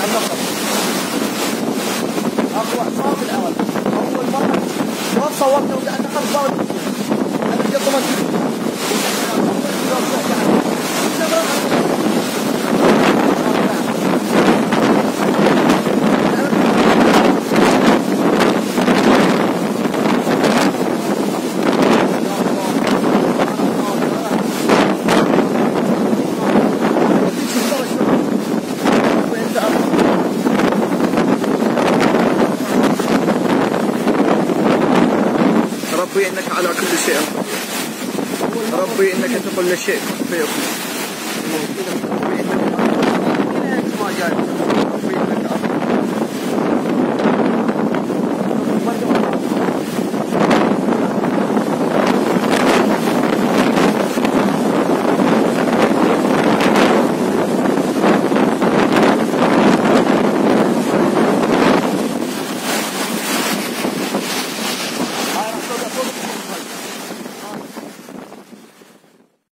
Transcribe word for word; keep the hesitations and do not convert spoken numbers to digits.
عن نقص اقوى صار الاول اول مره ما تصورت وقعدت خلص انا بدي اطمن ربي انك على كل شيء، ربي انك انت كل شيء كن فيكون.